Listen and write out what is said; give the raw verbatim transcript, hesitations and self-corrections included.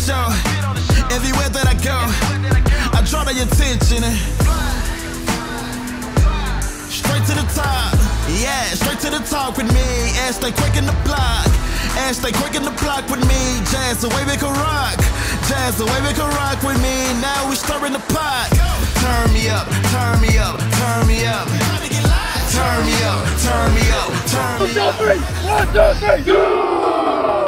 show. Everywhere that I go, I draw their attention. Straight to the top, yeah, straight to the top with me. And stay quick in the block, and stay quick in the block with me. Jazz the way we can rock, jazz the way we can rock with me. Now we stirring the pot. Turn me up, turn me up, turn me up. Turn me up, turn me up, turn me up. One, two, three. One, two, three.